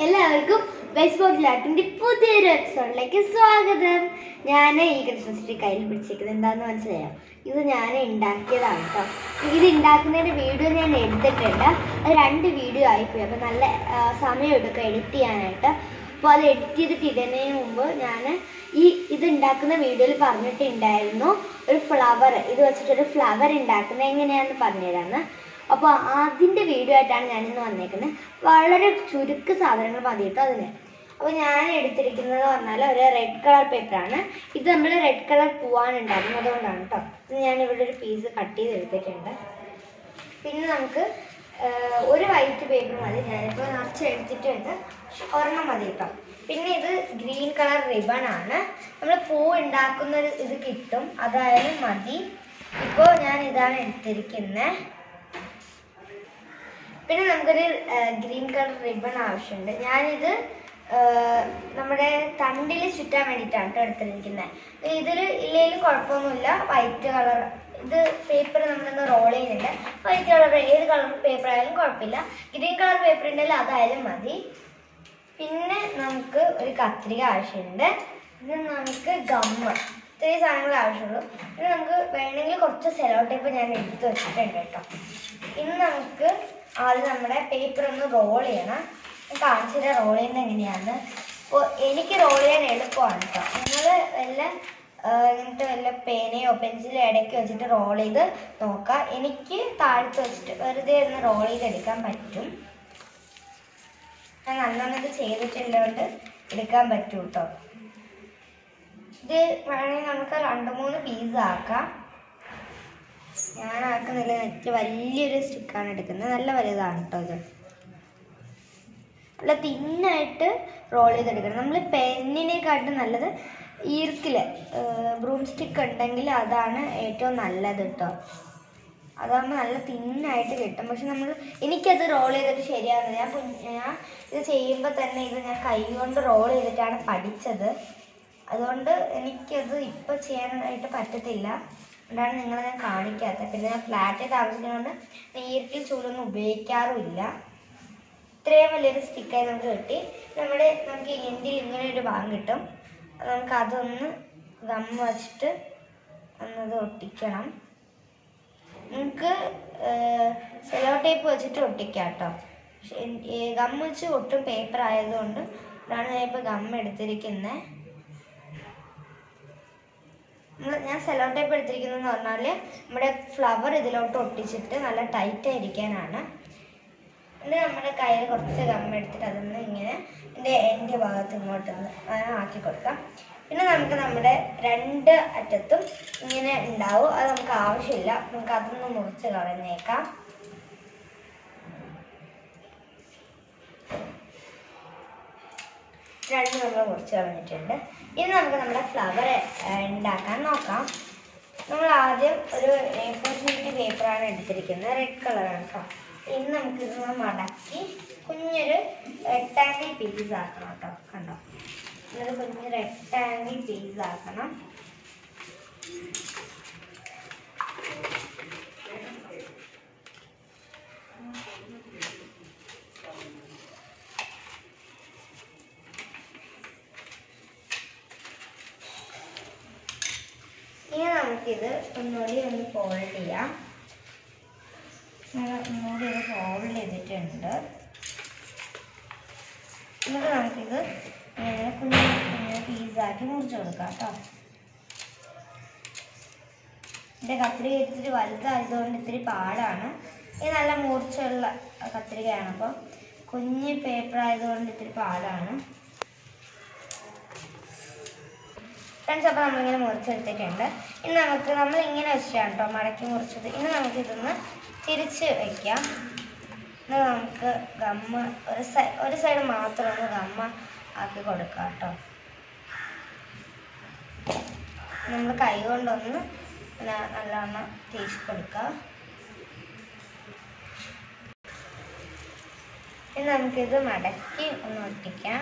എല്ലാവർക്കും ബേസ്ബോട്ടിലാട്ടിന്റെ പുതിയൊരു എപ്പിസോഡിലേക്ക് സ്വാഗതം. ഞാൻ ഈ ക്രിസ്മസ് ട്രീ കയ്യിൽ പിടിച്ചിരിക്കുന്നത് എന്താണെന്ന് മനസ്സിലായോ? ഇത് ഞാൻ ഉണ്ടാക്കിയതാണ് കേട്ടോ. ഇത് ഉണ്ടാക്കുന്നതിൻ്റെ വീഡിയോ ഞാൻ എടുത്തിട്ടുണ്ട്. അത് 2 വീഡിയോ ആയിപ്പോയി. അപ്പോൾ നല്ല സമയം എടുക്കും എഡിറ്റ് ചെയ്യാനായിട്ട്. അപ്പോൾ അത് എഡിറ്റ് ചെയ്തിട്ട് ഇടുന്നതിന് മുമ്പ് ഞാൻ ഇത് ഉണ്ടാക്കുന്ന വീഡിയോയിൽ പറഞ്ഞിട്ടുണ്ടായിരുന്നു ഒരു ഫ്ലവർ, ഇത് വെച്ചിട്ടൊരു ഫ്ലവർ ഉണ്ടാക്കുന്നത് എങ്ങനെയാണെന്ന് പറഞ്ഞുതരാമെന്ന്. അപ്പോൾ അതിൻ്റെ വീഡിയോ ആയിട്ടാണ് ഞാനിന്ന് വന്നേക്കുന്നത്. വളരെ ചുരുക്ക സാധനങ്ങൾ മതി കേട്ടോ അതിന്. അപ്പോൾ ഞാൻ എടുത്തിരിക്കുന്നത് പറഞ്ഞാൽ ഒരു റെഡ് കളർ പേപ്പറാണ്. ഇത് നമ്മൾ റെഡ് കളർ പൂവാനുണ്ടായിരുന്നു, അതുകൊണ്ടാണ് കേട്ടോ. ഇത് ഞാനിവിടെ ഒരു പീസ് കട്ട് ചെയ്ത് എടുത്തിട്ടുണ്ട്. പിന്നെ നമുക്ക് ഒരു വൈറ്റ് പേപ്പർ മതി. ഞാനിപ്പോൾ നിറച്ച് എടുത്തിട്ടുണ്ട്, ഒരെണ്ണം മതി കേട്ടോ. പിന്നെ ഇത് ഗ്രീൻ കളർ റിബൺ ആണ്. നമ്മൾ പൂ ഉണ്ടാക്കുന്ന ഇത് കിട്ടും, അതായാലും മതി. ഇപ്പോൾ ഞാൻ ഇതാണ് എടുത്തിരിക്കുന്നത്. പിന്നെ നമുക്കൊരു ഗ്രീൻ കളർ റിബൺ ആവശ്യമുണ്ട്. ഞാനിത് നമ്മുടെ തണ്ടിൽ ചുറ്റാൻ വേണ്ടിയിട്ടാണ് കേട്ടോ എടുത്തിരിക്കുന്നത്. ഇതിൽ ഇല്ലെങ്കിലും കുഴപ്പമൊന്നുമില്ല. വൈറ്റ് കളർ ഇത് പേപ്പർ നമ്മളൊന്ന് റോൾ ചെയ്യുന്നുണ്ട്. വൈറ്റ് കളർ ഏത് കളർ പേപ്പർ ആയാലും കുഴപ്പമില്ല. ഗ്രീൻ കളർ പേപ്പർ ഉണ്ടെങ്കിൽ അതായാലും മതി. പിന്നെ നമുക്ക് ഒരു കത്രിക ആവശ്യമുണ്ട്. പിന്നെ നമുക്ക് ഗമ്മ്, ഇത്രയും സാധനങ്ങൾ ആവശ്യമുള്ളൂ. പിന്നെ നമുക്ക് വേണമെങ്കിൽ കുറച്ച് സെലോ ടേപ്പ് ഞാൻ എടുത്ത് വെച്ചിട്ടുണ്ട് കേട്ടോ. ഇന്ന് നമുക്ക് ആദ്യം നമ്മുടെ പേപ്പർ ഒന്ന് റോൾ ചെയ്യണം. കാണിച്ചിട്ട് റോൾ ചെയ്യുന്നത് എങ്ങനെയാണ്. അപ്പോൾ എനിക്ക് റോൾ ചെയ്യാൻ എളുപ്പമാണ് കേട്ടോ. നിങ്ങൾ ഇങ്ങനത്തെ വല്ല പേനയോ പെൻസിലോ ഇടയ്ക്ക് വെച്ചിട്ട് റോൾ ചെയ്ത് നോക്കുക. എനിക്ക് താഴത്ത് വെച്ചിട്ട് വെറുതെ ഒന്ന് റോൾ ചെയ്തെടുക്കാൻ പറ്റും. ഞാൻ നല്ലോണം ഇത് ചെയ്തിട്ടുള്ളതുകൊണ്ട് എടുക്കാൻ പറ്റും കേട്ടോ. ഇത് വേണമെങ്കിൽ നമുക്ക് 2-3 പീസ് ആക്കാം. ഞാൻ ആക്കുന്നില്ല, നെറ്റ് വലിയൊരു സ്റ്റിക്കാണ് എടുക്കുന്നത്. നല്ല വലുതാണ് കേട്ടോ. ഇത് നല്ല തിന്നായിട്ട് റോൾ ചെയ്തെടുക്കണം. നമ്മൾ പെന്നിനെക്കാട്ടും നല്ലത് ഈർക്കിൽ ബ്രൂം സ്റ്റിക്ക് ഉണ്ടെങ്കിൽ അതാണ് ഏറ്റവും നല്ലത് കേട്ടോ. അതാകുമ്പോൾ നല്ല തിന്നായിട്ട് കിട്ടും. പക്ഷെ എനിക്കത് റോൾ ചെയ്തിട്ട് ശരിയാകുന്നത്. ഞാൻ ഇത് ചെയ്യുമ്പോൾ തന്നെ ഇത് ഞാൻ കൈ കൊണ്ട് റോൾ ചെയ്തിട്ടാണ് പഠിച്ചത്. അതുകൊണ്ട് എനിക്കത് ഇപ്പോൾ ചെയ്യാനായിട്ട് പറ്റത്തില്ല. അതുകൊണ്ടാണ് നിങ്ങളെ ഞാൻ കാണിക്കാത്തത്. പിന്നെ ഞാൻ ഫ്ലാറ്റിൽ താമസിക്കുന്നതുകൊണ്ട് ഈർക്കിൽ ചൂടൊന്നും ഉപയോഗിക്കാറുമില്ല. ഇത്രയും വലിയൊരു സ്റ്റിക്കായി നമുക്ക് കിട്ടി. നമുക്ക് എൻഡിൽ ഇങ്ങനെ ഒരു ഭാഗം കിട്ടും. നമുക്ക് അതൊന്ന് ഗമ്മ് വെച്ചിട്ട് ഒന്നത് ഒട്ടിക്കണം. നമുക്ക് സെലോ ടേപ്പ് വെച്ചിട്ട് ഒട്ടിക്കാം കേട്ടോ. ഗമ്മ് വെച്ച് ഒട്ടും പേപ്പർ ആയതുകൊണ്ട് അതാണ് ഞാൻ ഇപ്പോൾ ഗമ്മ് എടുത്തിരിക്കുന്നത്. ഞാൻ സെലോ ടേപ്പ് എടുത്തിരിക്കുന്നതെന്ന് പറഞ്ഞാൽ നമ്മുടെ ഫ്ലവർ ഇതിലോട്ട് ഒട്ടിച്ചിട്ട് നല്ല ടൈറ്റ് ആയിരിക്കാനാണ്. എന്നിട്ട് നമ്മുടെ കയ്യിൽ കുറച്ച് ഗമ്മ് എടുത്തിട്ട് അതൊന്ന് ഇങ്ങനെ എൻ്റെ ഭാഗത്ത് ഇങ്ങോട്ടൊന്ന് ആക്കി കൊടുക്കാം. പിന്നെ നമുക്ക് നമ്മുടെ 2 അറ്റത്തും ഇങ്ങനെ ഉണ്ടാവും. അത് നമുക്ക് ആവശ്യമില്ല. നമുക്ക് അതൊന്ന് മുറിച്ച് കളഞ്ഞേക്കാം. നമ്മൾ മുറിച്ച് കളഞ്ഞിട്ടുണ്ട്. ഇനി നമുക്ക് നമ്മുടെ ഫ്ലവർ ഉണ്ടാക്കാൻ നോക്കാം. നമ്മൾ ആദ്യം ഒരു A4 ഷീറ്റ് പേപ്പറാണ് എടുത്തിരിക്കുന്നത്. റെഡ് കളറാണ് കേട്ടോ. ഇനി നമുക്കിതൊന്ന് മടക്കി കുഞ്ഞൊരു റെക്ടാങ്കിൾ പീസ് ആക്കണം കേട്ടോ. കണ്ടോ, ഇതൊരു കുഞ്ഞ് റെക്ടാങ്കിൾ പീസ് ആക്കണം. ഇനി നമുക്കിത് ഒന്നുകൂടി ഒന്ന് ഫോൾഡ് ചെയ്യാം. ഒന്നുകൂടി ഇത് ഫോൾഡ് ചെയ്തിട്ടുണ്ട്. എന്നിട്ട് നമുക്കിത് ഇങ്ങനെ കുഞ്ഞു കുഞ്ഞു പീസാക്കി മുറിച്ച് കൊടുക്കാം കേട്ടോ. എൻ്റെ കത്രിക ഇത്തിരി വലുതായതുകൊണ്ട് ഇത്തിരി പാടാണ്. ഇത് നല്ല മൂർച്ചയുള്ള കത്രികയാണ്. അപ്പോൾ കുഞ്ഞ് പേപ്പർ ആയതുകൊണ്ട് ഇത്തിരി പാടാണ് ഫ്രണ്ട്സ്. അപ്പോൾ നമ്മളിങ്ങനെ മുറിച്ചെടുത്തിട്ടുണ്ട്. ഇനി നമ്മളിങ്ങനെ വെച്ചിട്ടാണ് കേട്ടോ മടക്കി മുറിച്ചത്. ഇനി നമുക്കിതൊന്ന് തിരിച്ച് വയ്ക്കാം. ഇനി നമുക്ക് ഗമ്മ് ഒരു സൈഡ് മാത്രം ഒന്ന് ഗമ്മ ആക്കി കൊടുക്കാം കേട്ടോ. നമ്മൾ കൈ കൊണ്ടൊന്ന് നല്ലവണ്ണം തേച്ച് കൊടുക്കുക. ഇനി നമുക്കിത് മടക്കി ഒന്ന് ഒട്ടിക്കാം.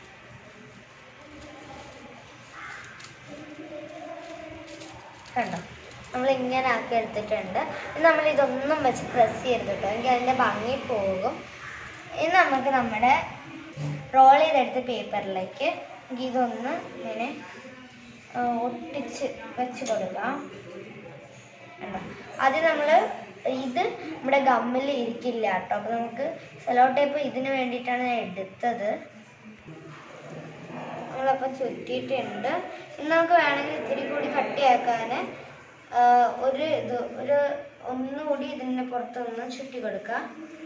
കണ്ടോ, നമ്മൾ ഇങ്ങനെ ആക്കി എടുത്തിട്ടുണ്ട്. നമ്മൾ ഇതൊന്നും വെച്ച് പ്രസ് ചെയ്യരുത് കേട്ടോ, എങ്കിൽ അതിൻ്റെ ഭംഗി പോകും. ഇനി നമുക്ക് നമ്മുടെ റോൾ ചെയ്തെടുത്ത പേപ്പറിലേക്ക് ഇതൊന്ന് ഇങ്ങനെ ഒട്ടിച്ച് വെച്ച് കൊടുക്കാം. ആദ്യം നമ്മൾ ഇത് നമ്മുടെ ഗമ്മിൽ ഇരിക്കില്ല കേട്ടോ. അപ്പോൾ നമുക്ക് സെലോ ടേപ്പ് ഇതിന് വേണ്ടിയിട്ടാണ് ഞാൻ എടുത്തത്. നമ്മളപ്പോൾ ചുറ്റിയിട്ടുണ്ട്. ഇനി നമുക്ക് വേണമെങ്കിൽ ഇത്തിരി കൂടി കട്ടിയാക്കാൻ ഒന്നുകൂടി ഇതിൻ്റെ പുറത്തൊന്ന് ചുറ്റി കൊടുക്കാം.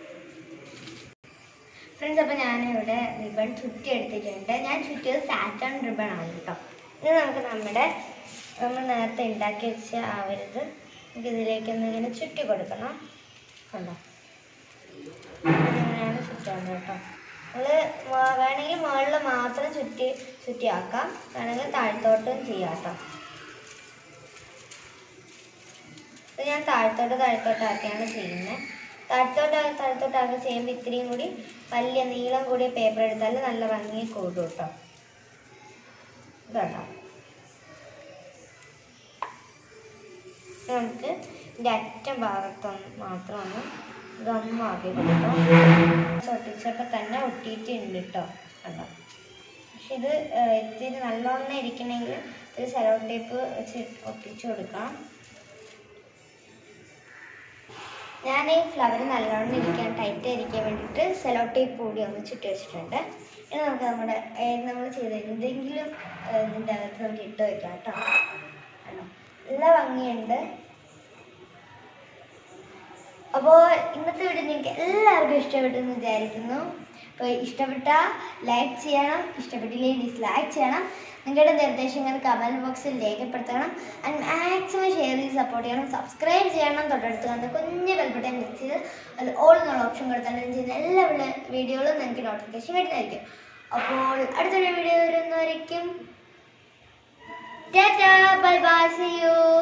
ഫ്രണ്ട്സ്, അപ്പോൾ ഞാനിവിടെ റിബൺ ചുറ്റി എടുത്തിട്ടുണ്ട്. ഞാൻ ചുറ്റിയത് സാറ്റൺ റിബൺ ആണ് കേട്ടോ. ഇനി നമുക്ക് നമ്മൾ നേരത്തെ ഉണ്ടാക്കി വെച്ച നമുക്ക് ഇതിലേക്കൊന്ന് ഇങ്ങനെ ചുറ്റി കൊടുക്കണം. കണ്ടോ, ഇങ്ങനെയാണ് ചുറ്റാണ്ട് കേട്ടോ. നമ്മൾ വേണമെങ്കിൽ മുകളിൽ മാത്രം ചുറ്റിയാക്കാം, വേണമെങ്കിൽ താഴത്തോട്ടും ചെയ്യാം കേട്ടോ. ഇത് ഞാൻ താഴത്തോട്ടാക്കിയാണ് ചെയ്യുന്നത്. താഴത്തോട്ടാക്കി ചെയ്യുമ്പോൾ ഇത്രയും കൂടി വലിയ നീളം കൂടിയ പേപ്പർ എടുത്താൽ നല്ല ഭംഗി കൂടും കേട്ടോ. ഇതുണ്ടോ, നമുക്ക് ഇതിൻ്റെ അറ്റം ഭാഗത്തൊന്ന് മാത്രം ഒന്ന് ഗമ്മാക്കി കൊടുക്കാം. ഒട്ടിച്ചപ്പോൾ തന്നെ ഒട്ടിയിട്ടുണ്ട് കേട്ടോ. കണ്ടോ, പക്ഷെ ഇത് ഇത്തിരി നല്ലോണം ഇരിക്കണമെങ്കിൽ ഒരു സെലോ ടേപ്പ് വെച്ച് ഒട്ടിച്ചു കൊടുക്കാം. ഞാൻ ഈ ഫ്ലവർ നല്ലോണം ഇരിക്കാൻ ടൈറ്റ് ഇരിക്കാൻ വേണ്ടിയിട്ട് സെലോ ടേപ്പ് കൂടി ഒന്ന് ചുറ്റി വെച്ചിട്ടുണ്ട്. ഇനി നമുക്ക് നമ്മൾ ചെയ്ത എന്തെങ്കിലും ഇതിൻ്റെ അകത്ത് നമുക്ക് ഇട്ട് വയ്ക്കാം കേട്ടോ. നല്ല ഭംഗിയുണ്ട്. അപ്പോൾ ഇന്നത്തെ വീഡിയോ നിങ്ങൾക്ക് എല്ലാവർക്കും ഇഷ്ടപ്പെട്ടെന്ന് വിചാരിക്കുന്നു. അപ്പോൾ ഇഷ്ടപ്പെട്ടാൽ ലൈക്ക് ചെയ്യണം, ഇഷ്ടപ്പെട്ടില്ലെങ്കിൽ ഡിസ്ലൈക്ക് ചെയ്യണം. നിങ്ങളുടെ നിർദ്ദേശങ്ങൾ കമൻറ്റ് ബോക്സിൽ രേഖപ്പെടുത്തണം. ആൻഡ് മാക്സിമം ഷെയർ ചെയ്ത് സപ്പോർട്ട് ചെയ്യണം. സബ്സ്ക്രൈബ് ചെയ്യണം. തൊട്ടടുത്ത് കണ്ട് കുഞ്ഞ് ബെൽബട്ടൺ ക്ലിക്ക് ചെയ്ത് അത് ഓൾ എന്നുള്ള ഓപ്ഷൻ കൊടുത്താൽ ചെയ്യുന്ന എല്ലാ വീഡിയോകളും നിങ്ങൾക്ക് നോട്ടിഫിക്കേഷൻ വരുന്നതായിരിക്കും. അപ്പോൾ അടുത്തൊരു വീഡിയോ വരുന്നവരേക്കും tata, bye bye, see U.